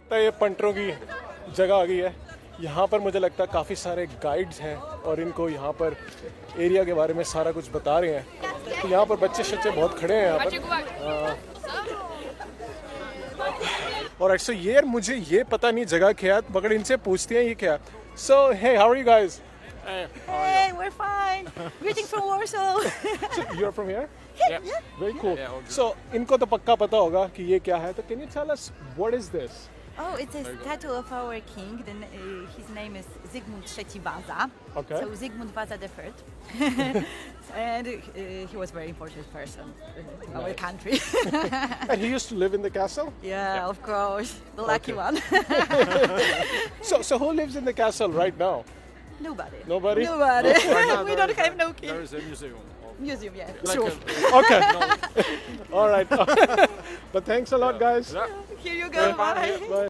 लगता है ये पंटरों की जगह आ गई है। यहाँ पर मुझे लगता है काफ़ी सारे गाइड्स हैं और इनको यहाँ पर एरिया के बारे में सारा कुछ बता रहे हैं। तो यहाँ पर बच्चे शच्चे बहुत खड़े हैं यहाँ पर। और एक्चुअली ये मुझे ये पता नहीं जगह क्या है, मगर इनसे पूछते हैं ये क्या। So hey, how are you guys? Hey, we're fine. Greeting from Warsaw. So you're from here? Yeah. Very cool. So इनको तो पक्का पता होगा कि ये क्या है, तो can you tell us what is this? Oh, it's a statue of our king. His name is Zygmunt III Vasa. Okay. So Zygmunt Vasa III. And he was a very important person in our country. And he used to live in the castle? Yeah, of course. The lucky one. So who lives in the castle right now? Nobody. Nobody? Nobody. We don't have no king. There is a museum. Museum, yeah. Like Sure. Okay. All right. But thanks a lot, guys. Here you go. Bye. Bye.